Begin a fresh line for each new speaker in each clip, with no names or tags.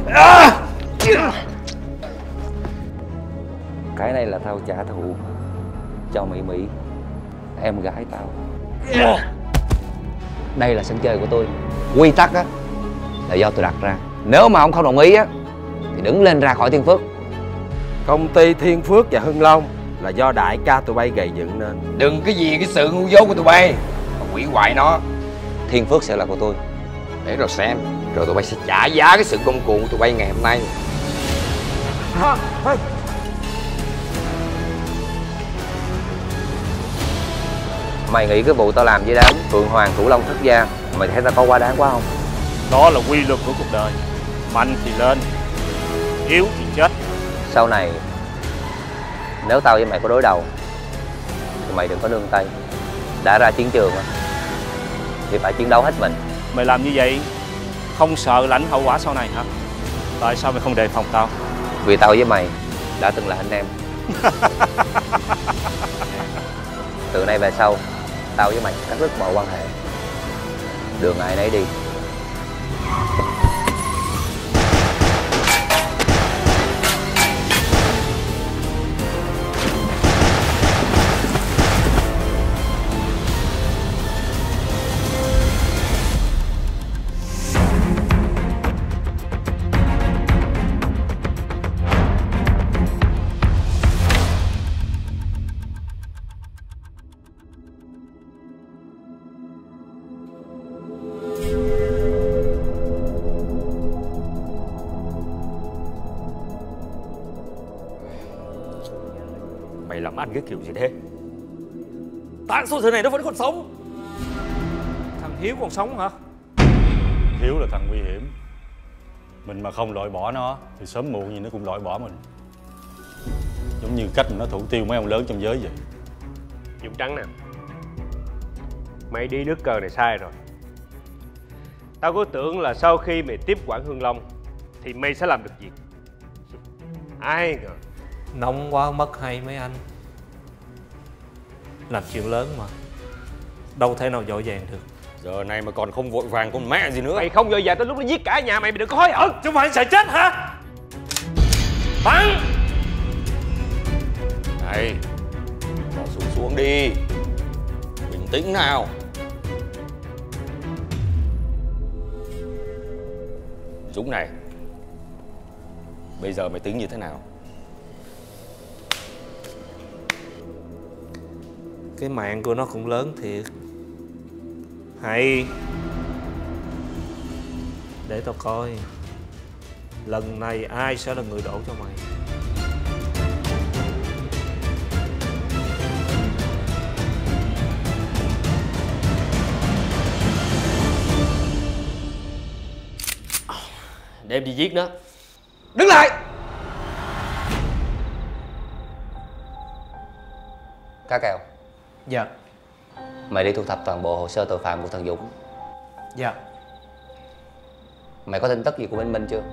Cái này là tao trả thù cho Mỹ Mỹ, em gái tao. Đây là sân chơi của tôi. Quy tắc á là do tôi đặt ra. Nếu mà ông không đồng ý á thì đứng lên ra khỏi Thiên Phước.
Công ty Thiên Phước và Hưng Long là do đại ca tụi bay gầy dựng nên.
Đừng cái gì cái sự ngu dốt của tụi bay mà hủy hoại nó.
Thiên Phước sẽ là của tôi.
Để rồi xem, rồi tụi bay sẽ trả giá cái sự ngông cuồng của tụi bay ngày hôm nay.
Mày nghĩ cái vụ tao làm với đám Phượng Hoàng Cửu Long Thất Gia, mày thấy tao có quá đáng quá không?
Đó là quy luật của cuộc đời. Mạnh thì lên, yếu thì chết.
Sau này nếu tao với mày có đối đầu thì mày đừng có nương tay. Đã ra chiến trường thì phải chiến đấu hết mình.
Mày làm như vậy không sợ lãnh hậu quả sau này hả? Tại sao mày không đề phòng tao?
Vì tao với mày đã từng là anh em. Từ nay về sau tao với mày cắt đứt mọi quan hệ, đường ai nấy đi.
Mày làm ăn cái kiểu gì thế? Tại sao giờ này nó vẫn còn sống?
Thằng Hiếu còn sống hả?
Hiếu là thằng nguy hiểm. Mình mà không loại bỏ nó thì sớm muộn gì nó cũng loại bỏ mình. Giống như cách mà nó thủ tiêu mấy ông lớn trong giới vậy.
Dũng Trắng nè, mày đi nước cờ này sai rồi. Tao cứ tưởng là sau khi mày tiếp quản Hưng Long thì mày sẽ làm được việc. Ai ngờ
nóng quá mất hay mấy anh. Làm chuyện lớn mà đâu thể nào vội vàng được.
Giờ này mà còn không vội vàng con mẹ gì nữa.
mày không vội vàng tới lúc nó giết cả nhà mày đừng có hối hận.
Chứ phải sợ chết hả?
Bắn! Này, bỏ súng xuống đi. Bình tĩnh nào. Dũng này, bây giờ mày tính như thế nào?
Cái mạng của nó cũng lớn thiệt. Hay. Để tao coi lần này ai sẽ là người đổ cho mày.
Để em đi giết nó.
Đứng lại.
Cá Kèo,
Dạ.
mày đi thu thập toàn bộ hồ sơ tội phạm của thằng Dũng.
Dạ.
Mày có tin tức gì của Minh Minh chưa?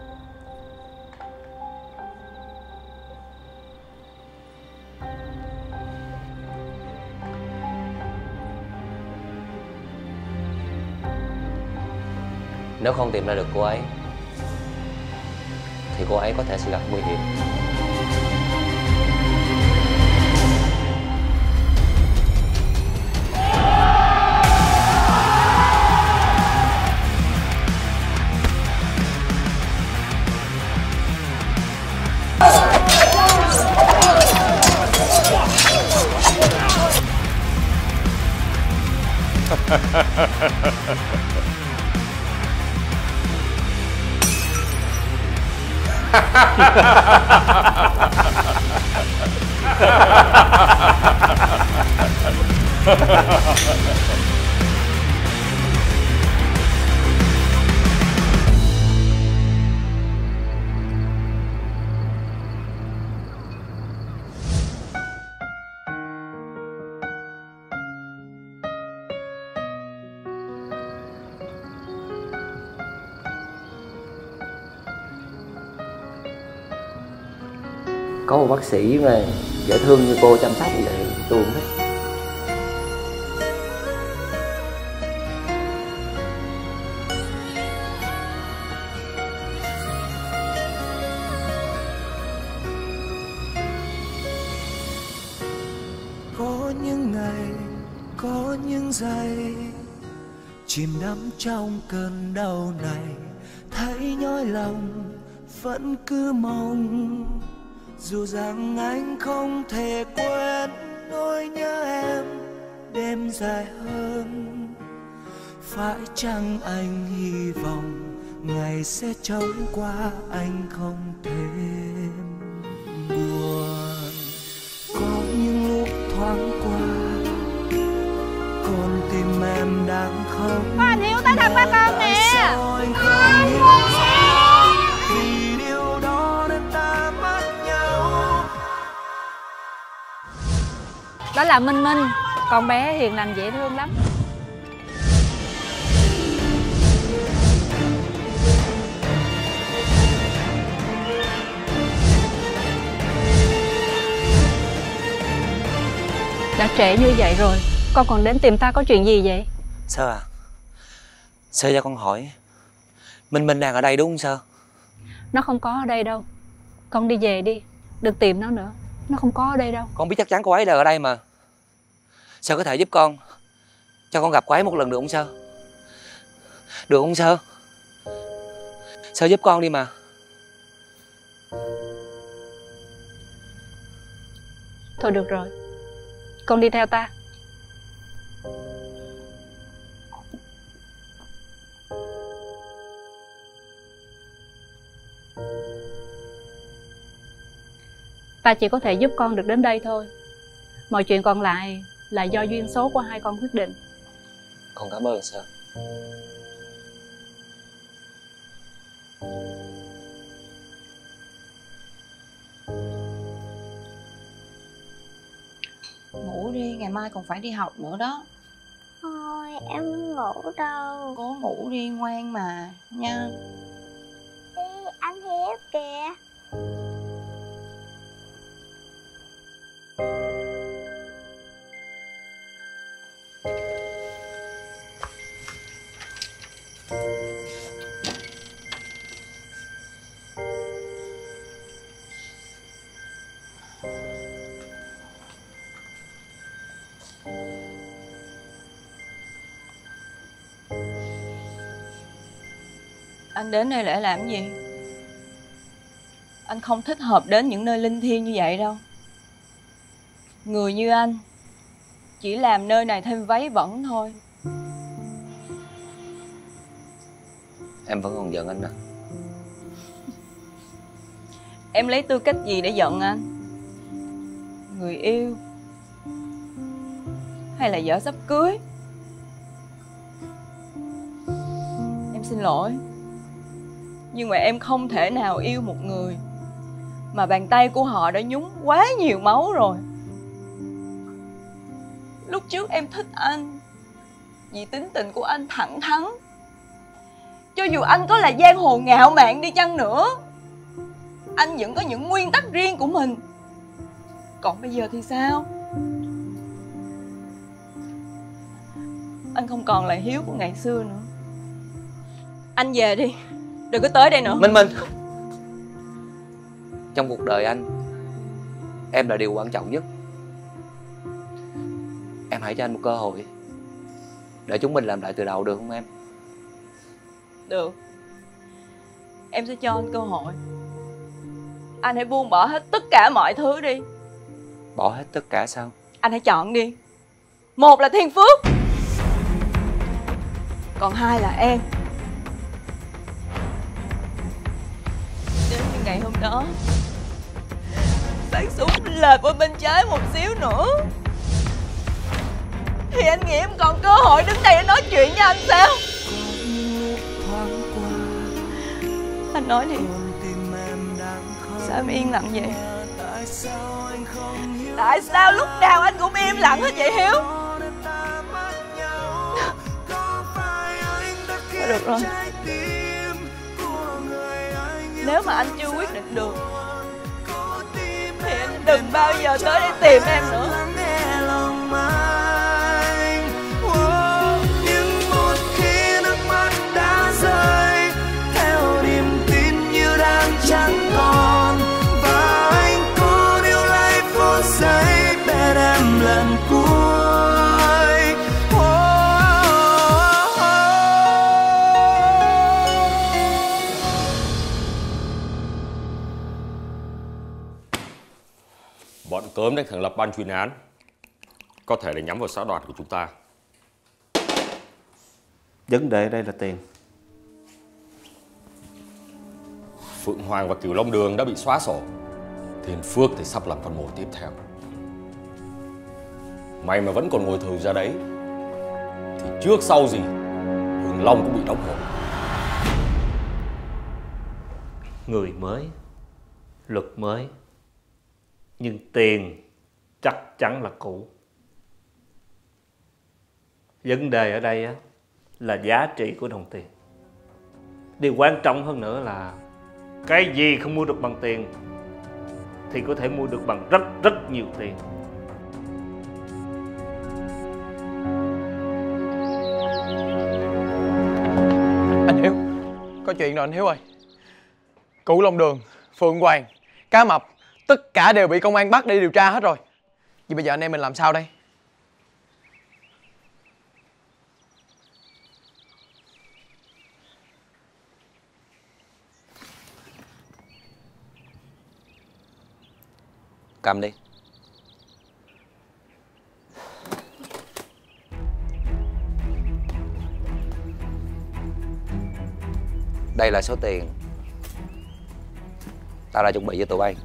Nếu không tìm ra được cô ấy thì cô ấy có thể sẽ gặp nguy hiểm. Có một bác sĩ mà dễ thương như cô chăm sóc như vậy tôi cũng thích.
những ngày, có những giây chìm đắm trong cơn đau này, thấy nhói lòng vẫn cứ mong, dù rằng anh không thể quên nỗi nhớ em đêm dài hơn. Phải chăng anh hy vọng ngày sẽ trôi qua, anh không thêm buồn. Có những lúc thoáng qua, con tim em đang khóc.
Có anh Hiếu tới thăm ba con nè.
Anh không hiểu vì điều đó nên ta mất nhau.
Đó là Minh Minh, con bé hiền lành dễ thương lắm. Đã trễ như vậy rồi, con còn đến tìm ta có chuyện gì vậy?
Sơ à, Sơ cho con hỏi, Minh Minh đang ở đây đúng không Sơ?
Nó không có ở đây đâu. Con đi về đi, đừng tìm nó nữa. Nó không có ở đây đâu.
Con biết chắc chắn cô ấy đang ở đây mà. Sơ có thể giúp con, cho con gặp cô ấy một lần được không Sơ? Được không Sơ? Sơ giúp con đi mà.
Thôi được rồi, con đi theo ta. Ta chỉ có thể giúp con được đến đây thôi. Mọi chuyện còn lại là do duyên số của hai con quyết định.
Con cảm ơn Sơ.
Ngủ đi, ngày mai còn phải đi học nữa đó.
Thôi em không ngủ đâu.
Cố ngủ đi, ngoan mà nha.
Đi, anh Hiếu kìa.
Anh đến đây để làm gì? Anh không thích hợp đến những nơi linh thiêng như vậy đâu. Người như anh chỉ làm nơi này thêm váy bẩn thôi.
Em vẫn còn giận anh đó.
Em lấy tư cách gì để giận anh? Người yêu hay là vợ sắp cưới? Em xin lỗi, nhưng mà em không thể nào yêu một người mà bàn tay của họ đã nhúng quá nhiều máu rồi. Lúc trước em thích anh vì tính tình của anh thẳng thắn. Cho dù anh có là giang hồ ngạo mạn đi chăng nữa, anh vẫn có những nguyên tắc riêng của mình. Còn bây giờ thì sao? Anh không còn là Hiếu của ngày xưa nữa. Anh về đi, đừng có tới đây nữa.
Minh Minh, trong cuộc đời anh, em là điều quan trọng nhất. Em hãy cho anh một cơ hội để chúng mình làm lại từ đầu được không em?
Được, em sẽ cho anh cơ hội. Anh hãy buông bỏ hết tất cả mọi thứ đi.
Bỏ hết tất cả sao?
Anh hãy chọn đi. Một là Thiên Phước, còn hai là em. Nếu như ngày hôm đó phát súng lệch qua bên trái một xíu nữa thì anh nghĩ em còn cơ hội đứng đây để nói chuyện với anh sao? Anh nói đi, sao em yên lặng vậy? Tại sao lúc nào anh cũng im lặng hết vậy Hiếu? Thôi được rồi, nếu mà anh chưa quyết định được thì anh đừng bao giờ tới đây tìm em nữa.
Nhưng một khi nước mắt đã rơi theo niềm tin như đang chẳng còn, và anh cố níu lấy phút giây bên em lần cuối.
cớm để thành lập ban chuyên án, có thể là nhắm vào xã Đoạt của chúng ta.
Vấn đề ở đây là tiền.
Phượng Hoàng và Cửu Long Đường đã bị xóa sổ, Thiên Phước thì sắp làm con mồi tiếp theo. Mày mà vẫn còn ngồi thừ ra đấy thì trước sau gì Hưng Long cũng bị đóng hộp.
Người mới, luật mới, nhưng tiền chắc chắn là cũ. Vấn đề ở đây á, là giá trị của đồng tiền. Điều quan trọng hơn nữa là cái gì không mua được bằng tiền thì có thể mua được bằng rất nhiều tiền.
Anh Hiếu, có chuyện rồi anh Hiếu ơi. Cửu Long Đường, Phượng Hoàng, Cá Mập, tất cả đều bị công an bắt để điều tra hết rồi. Vậy bây giờ anh em mình làm sao đây?
Cầm đi. Đây là số tiền tao đã chuẩn bị cho tụi bay.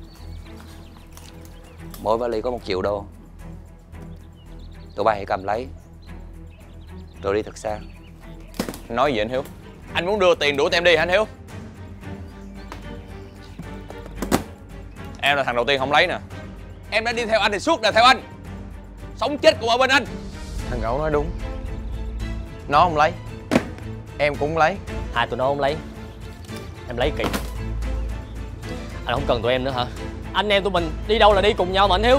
Mỗi vali có 1 triệu đô. Tụi bay hãy cầm lấy rồi đi thật xa.
Nói gì anh Hiếu? Anh muốn đưa tiền đuổi em đi hả anh Hiếu? Em là thằng đầu tiên không lấy nè. Em đã đi theo anh thì suốt đời theo anh. Sống chết cũng ở bên anh. Thằng Gậu nói đúng. Nó không lấy, em cũng không lấy.
Hai tụi nó không lấy, em lấy kỳ. Anh không cần tụi em nữa hả? Anh em tụi mình đi đâu là đi cùng nhau mà anh Hiếu.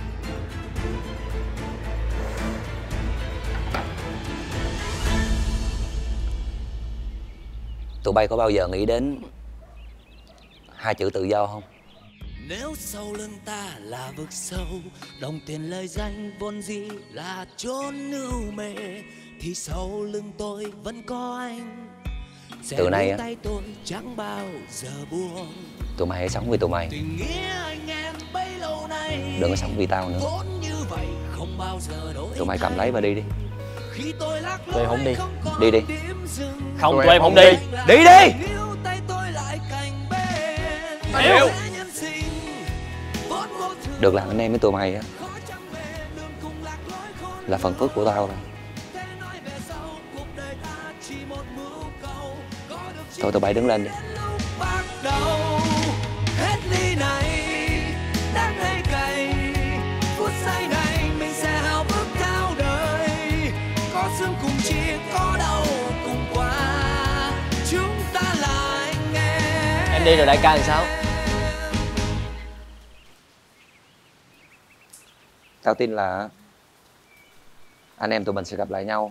Tụi bay có bao giờ nghĩ đến 2 chữ tự do không?
Nếu sau lưng ta là vực sâu, đồng tiền lời danh vốn dĩ là chốn ưu mê, thì sau lưng tôi vẫn có anh.
Từ nay á,
tay tôi chẳng bao giờ buông.
tụi mày hãy sống vì tụi mày,
Tình nghĩa anh em bấy lâu nay
đừng có sống vì tao nữa.
vốn như vậy không bao giờ đổi.
Tụi mày cầm lấy và đi đi.
Khi tôi lắc
Tụi em không đi.
Đi đi.
Không, tụi em không đi.
Đi đi.
Hiểu.
Được làm anh em với tụi mày á là phần phước của tao rồi. Thôi tụi bay đứng lên đi.
Hết ly này đang hay cay, phút giây này mình sẽ hào bước theo đời. Có sương cùng chia, có đau cùng qua, chúng ta là anh em.
Em đi rồi đại ca làm sao?
Tao tin là anh em tụi mình sẽ gặp lại nhau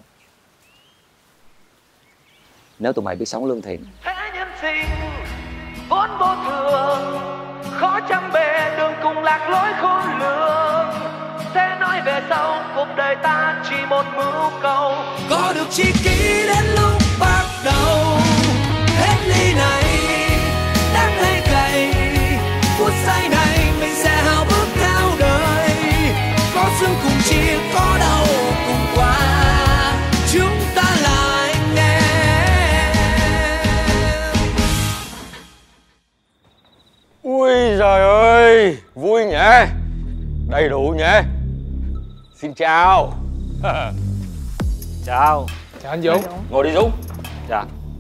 nếu tụi mày biết sống lương thiện.
Thế nhân sinh vốn vô thường, khó trăm bề đường cùng lạc lối khôn lường. Sẽ nói về sau cuộc đời ta chỉ một mưu cầu, có được chi kỷ đến lúc bắt đầu. Hết ly này đang hay cay, phút giây này mình sẽ hào bước theo đời. Có sương cùng chia, có đau cùng qua, chúng ta là anh em.
Ui giời ơi, vui nhỉ, đầy đủ nhỉ. Xin chào.
Chào.
Chào anh Dũng.
Ngồi đi Dũng.
Dạ.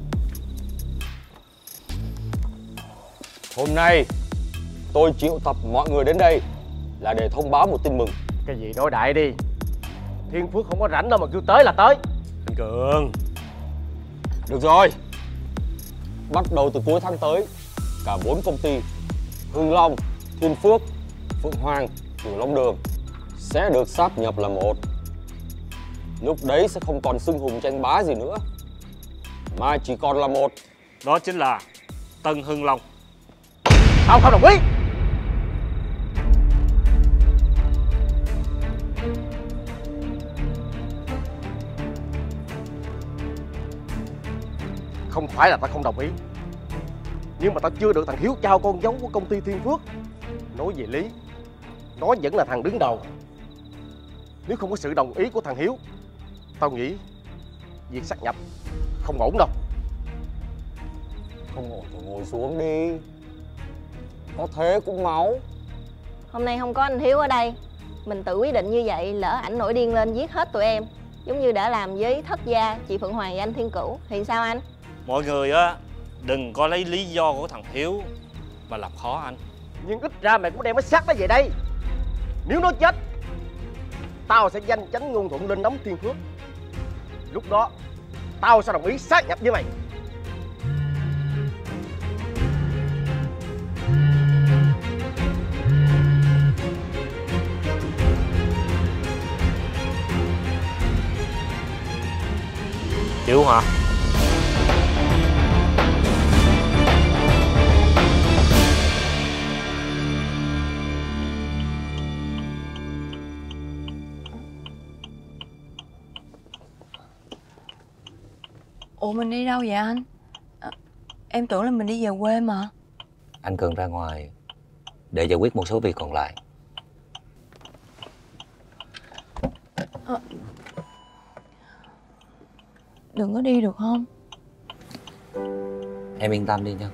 Hôm nay tôi triệu tập mọi người đến đây là để thông báo một tin mừng.
Cái gì nói đại đi. Thiên Phước không có rảnh đâu mà kêu tới là tới.
Anh Cường.
Được rồi. Bắt đầu từ cuối tháng tới, cả 4 công ty Hưng Long, Thiên Phước, Phượng Hoàng, Cửu Long Đường sẽ được sáp nhập là một. Lúc đấy sẽ không còn xưng hùng tranh bá gì nữa, mà chỉ còn là một.
Đó chính là Tân Hưng Long.
Tao không đồng ý. Không phải là tao không đồng ý, nhưng mà tao chưa được thằng Hiếu trao con dấu của công ty Thiên Phước. Nói về lý
nó vẫn là thằng đứng đầu. Nếu không có sự đồng ý của thằng Hiếu, tao nghĩ việc sát nhập không ổn đâu.
Không ổn thì ngồi xuống đi. Có thế cũng máu.
Hôm nay không có anh Hiếu ở đây, mình tự quyết định như vậy, lỡ ảnh nổi điên lên giết hết tụi em, giống như đã làm với Thất Gia, chị Phượng Hoàng và anh Thiên Cửu, thì sao anh?
Mọi người á, đừng có lấy lý do của thằng Hiếu mà làm khó anh.
Nhưng ít ra mày cũng đem cái xác nó về đây. Nếu nó chết, tao sẽ danh chánh ngôn thuận lên nắm Thiên Phước. Lúc đó tao sẽ đồng ý sát nhập với mày.
Chịu hả?
Ủa mình đi đâu vậy anh? Em tưởng là mình đi về quê mà.
Anh cần ra ngoài để giải quyết một số việc còn lại.
Đừng có đi được không?
Em yên tâm đi nha.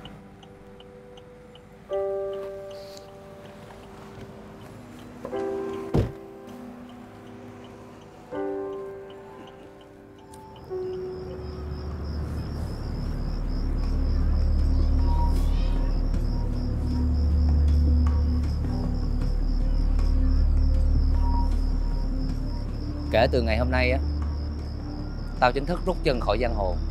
Kể từ ngày hôm nay á, tao chính thức rút chân khỏi giang hồ.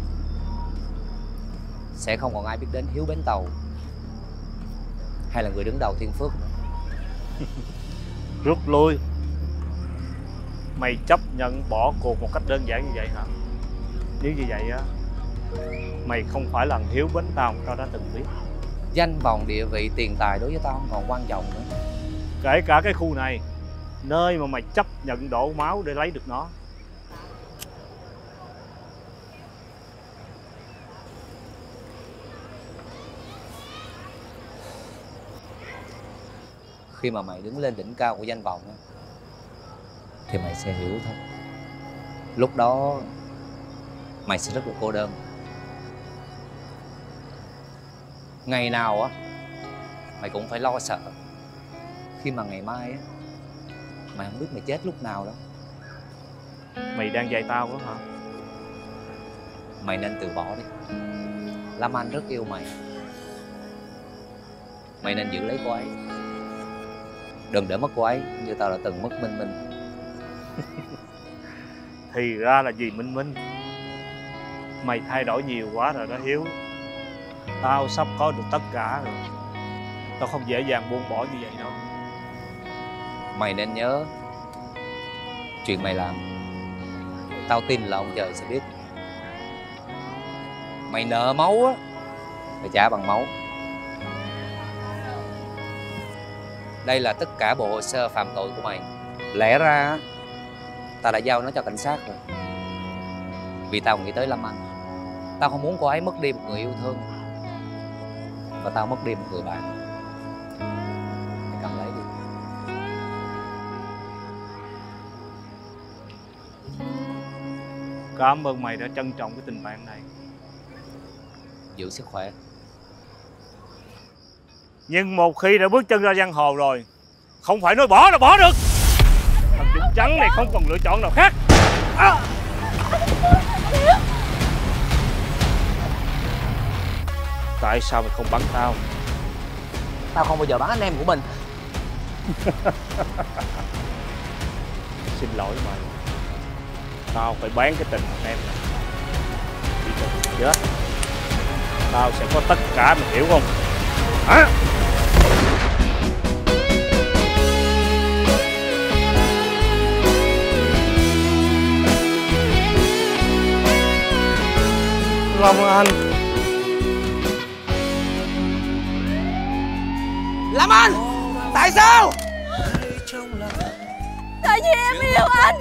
Sẽ không còn ai biết đến Hiếu Bến Tàu hay là người đứng đầu Thiên Phước nữa.
Rút lui? Mày chấp nhận bỏ cuộc một cách đơn giản như vậy hả? Nếu như vậy á, mày không phải là Hiếu Bến Tàu tao đã từng biết.
Danh vọng, địa vị, tiền tài đối với tao không còn quan trọng nữa.
Kể cả cái khu này, nơi mà mày chấp nhận đổ máu để lấy được nó.
Khi mà mày đứng lên đỉnh cao của danh vọng á, thì mày sẽ hiểu thôi. Lúc đó mày sẽ rất là cô đơn. Ngày nào á mày cũng phải lo sợ khi mà ngày mai á mày không biết mày chết lúc nào đó.
Mày đang dạy tao đó hả?
Mày nên từ bỏ đi. Lam Anh rất yêu mày. Mày nên giữ lấy cô ấy. Đừng để mất cô ấy như tao đã từng mất Minh Minh.
Thì ra là vì Minh Minh. Mày thay đổi nhiều quá rồi đó Hiếu. Tao sắp có được tất cả rồi. Tao không dễ dàng buông bỏ như vậy đâu.
Mày nên nhớ, chuyện mày làm, tao tin là ông trời sẽ biết. Mày nợ máu á, phải trả bằng máu. Đây là tất cả bộ hồ sơ phạm tội của mày. Lẽ ra tao đã giao nó cho cảnh sát rồi. Vì tao nghĩ tới Lâm Anh. Tao không muốn cô ấy mất đi một người yêu thương, và tao mất đi một người bạn. Mày cầm lấy đi.
Cảm ơn mày đã trân trọng cái tình bạn này.
Giữ sức khỏe.
Nhưng một khi đã bước chân ra giang hồ rồi, không phải nói bỏ là bỏ được. Thằng Dũng Trắng này không còn lựa chọn nào khác. Tại sao mày không bắn tao?
Tao không bao giờ bắn anh em của mình.
Xin lỗi mày. Tao phải bán cái tình thằng em này. Chỉ cần chết, tao sẽ có tất cả, mày hiểu không? Hả? Long Anh.
Lâm Anh! Tại sao?
Tại vì em yêu anh.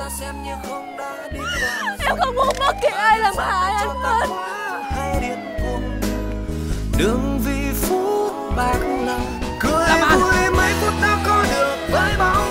Em không muốn bất kỳ ai làm hại anh hết.
Đường vì phút bạc lòng cười vui mấy phút tao có được với bóng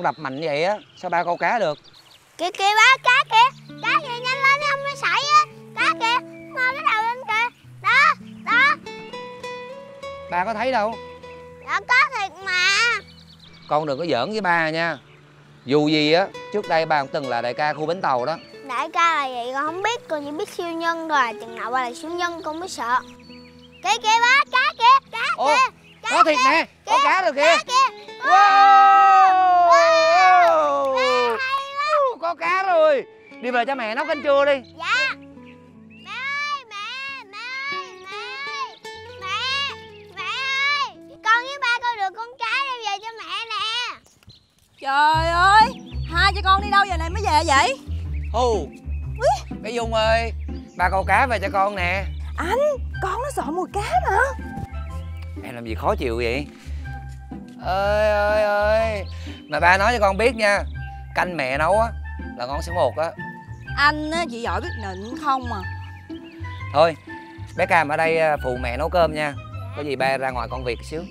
con đập mạnh vậy á, sao ba câu cá được?
Kìa kìa ba, cá kìa, nhanh lên đi, không nó sảy á. Cá kìa, mau nó đầu lên kìa. Đó, đó.
Ba có thấy đâu.
Dạ có thiệt mà.
Con đừng có giỡn với ba nha. Dù gì á, trước đây ba cũng từng là đại ca khu bến tàu đó.
Đại ca là vậy con không biết, con chỉ biết siêu nhân thôi à. Chừng nào ba là siêu nhân con mới sợ. Kìa kìa ba, cá kìa, cá kìa.
Có thiệt nè, có cá rồi kìa.
Wow.
Có cá rồi. Đi về cho mẹ nấu canh chua đi.
Dạ. Mẹ ơi, mẹ ơi. Mẹ ơi, con với ba con được con cá đem về cho mẹ nè.
Trời ơi, hai cha con đi đâu giờ này mới về vậy?
Hù, bé Dung ơi, ba câu cá về cho con nè.
Anh, con nó sợ mùi cá mà.
Em làm gì khó chịu vậy? Ơi, mà ba nói cho con biết nha, canh mẹ nấu á là ngon số 1 á.
Anh á chỉ giỏi biết nịnh không à.
Thôi, bé Cam ở đây phụ mẹ nấu cơm nha. Có gì ba ra ngoài công việc xíu.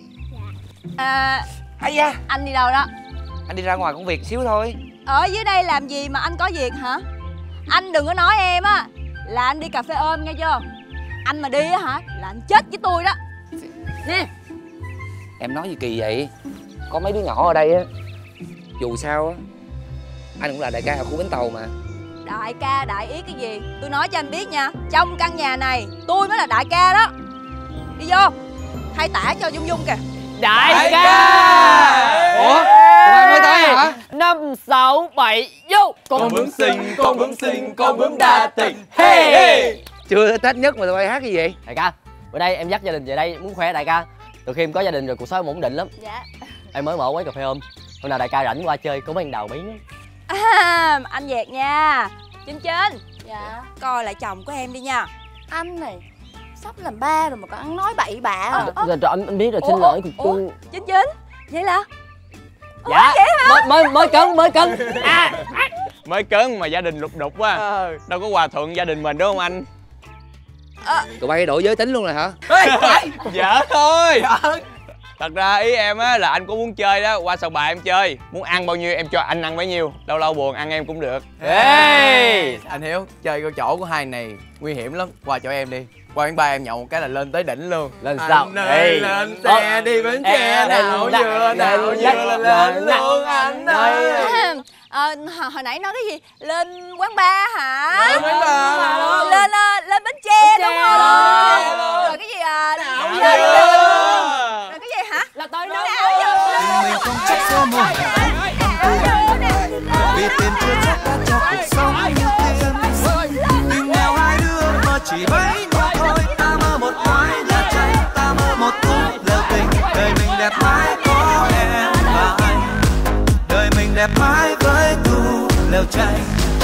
Ây da, anh đi đâu đó?
Anh đi ra ngoài công việc xíu thôi.
Ở dưới đây làm gì mà anh có việc hả? Anh đừng có nói em á là anh đi cà phê ôm nghe chưa? Anh mà đi á hả là anh chết với tôi đó. Nè.
Em nói gì kỳ vậy? Có mấy đứa nhỏ ở đây á. Dù sao á, anh cũng là đại ca ở khu bến tàu mà.
Đại ca đại ý cái gì? Tôi nói cho anh biết nha, trong căn nhà này tôi mới là đại ca đó. Đi vô, thay tả cho Dung Dung kìa.
Đại ca.
Ủa? Tụi bay mới tới hả?
5, 6, 7, vô.
Con bướm xinh, con bướm xinh, con bướm đa tình. Hey.
Chưa Tết nhất mà tụi bay hát cái gì?
Đại ca, bữa đây em dắt gia đình về đây muốn khoe đại ca. Từ khi em có gia đình rồi cuộc sống em ổn định lắm.
Dạ.
Em mới mở quán cà phê ôm. Hôm nào đại ca rảnh qua chơi có mấy đào miếng.
Anh Việt nha. Chinh. Dạ. Coi lại chồng của em đi nha.
Anh này sắp làm ba rồi mà còn ăn nói bậy bạ.
Rồi anh biết rồi, xin lỗi cô.
Chinh, vậy là
dạ mới cấn
Mới cấn mà gia đình lục đục quá. Đâu có hòa thuận gia đình mình đúng không anh?
Tụi bay đổi giới tính luôn rồi hả?
Giỡn thôi. Thật ra ý em á là anh cũng muốn chơi đó, qua sòng bài em chơi. Muốn ăn bao nhiêu em cho anh ăn bấy nhiêu. Lâu lâu buồn ăn em cũng được.
Ê, anh Hiếu, chơi cái chỗ của hai này nguy hiểm lắm. Qua chỗ em đi. Qua bến ba em nhậu một cái là lên tới đỉnh luôn.
Lên sao?
Anh ơi, lên xe đi Bến Tre nào vừa lên luôn anh ơi.
Hồi nãy nói cái gì? Lên quán bar hả?
Lên quán bar.
Lên Bến Tre đúng không? Rồi cái gì lên rồi cái gì hả?
Là tôi nói
mình không chắc sẽ một vì tiền chưa chắc đã cho cuộc sống như tiền. Tình nghèo hai đứa mà chỉ bấy nhau thôi. Ta mơ một mái nhà tranh, ta mơ một khúc lều tình. Đời mình đẹp mãi có em và anh. Đời mình đẹp mãi với thu lều tranh.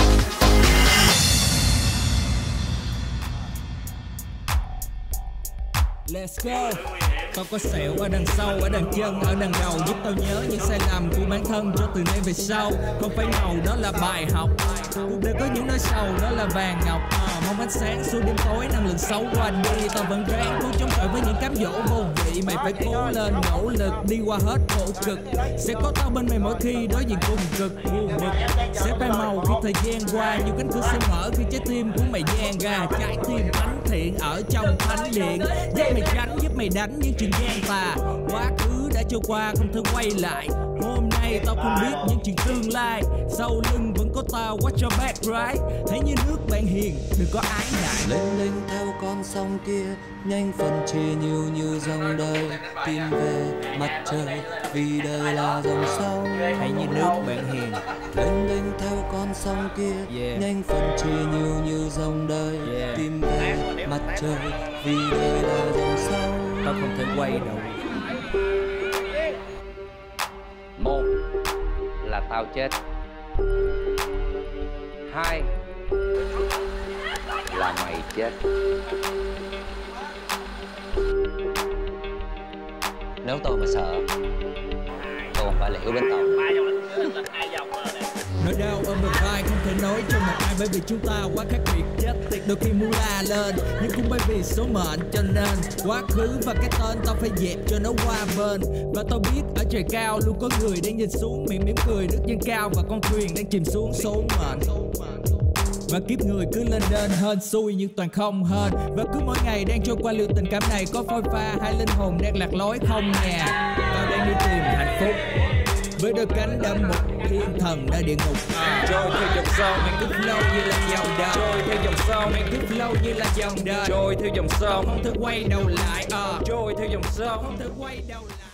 Let's go. Tao có sẹo ở đằng sau, ở đằng chân, ở đằng đầu, giúp tao nhớ những sai lầm của bản thân cho từ nay về sau. Không phải màu đó là bài học, cuộc đời có những nỗi sầu đó là vàng ngọc. Mong ánh sáng suốt đêm tối, năng lượng xấu qua đi. Tao vẫn ráng cố chống chọi với những cám dỗ vô vị. Mày phải cố lên nỗ lực đi qua hết khổ cực. Sẽ có tao bên mày mỗi khi đối diện cùng cực buồn bực. Sẽ phai màu khi thời gian qua, nhiều cánh cửa sẽ mở khi trái tim của mày dang ra. Trái tim thánh thiện ở trong thánh điện, giúp mày tránh, giúp mày đánh những chuyện gian tà. Quá khứ đã trôi qua không thể quay lại. Hôm nay tao không biết những chuyện tương lai. Sau lưng vẫn có tao, watch your back right. Hãy như nước bạn hiền, đừng có ái ngại.
Lênh đênh theo con sông kia, nhanh phần chia nhiều như dòng đời. Tìm về mặt trời, vì đời là dòng sông.
Hãy như nước bạn hiền.
Lênh đênh theo con sông kia, nhanh phần chia nhiều như dòng đời. Tìm về mặt trời, vì đời là dòng sông.
Tao không thể quay đầu.
Một là tao chết, hai là mày chết. Nếu tôi mà sợ, tôi không phải là Hiếu Bến Tàu.
Nỗi đau ôm bờ vai không thể nói cho một ai, bởi vì chúng ta quá khác biệt chết tiệt. Đôi khi muốn la lên nhưng cũng bởi vì số mệnh, cho nên quá khứ và cái tên tao phải dẹp cho nó qua bên. Và tao biết ở trời cao luôn có người đang nhìn xuống, miệng mỉm cười nước dâng cao và con thuyền đang chìm xuống số mệnh. Và kiếp người cứ lên đên hên xui nhưng toàn không hên. Và cứ mỗi ngày đang trôi qua liệu tình cảm này có phôi pha hai linh hồn đang lạc lối không nhà. Tao đang đi tìm hạnh phúc với đôi cánh đâm một thiên thần nơi địa ngục. Trôi theo dòng sông mang cứ flow như là dòng đời. Trôi theo dòng sông mang cứ flow như là dòng đời. Trôi theo dòng sông không thể quay đầu lại. Trôi theo dòng sông không thể quay đầu lại.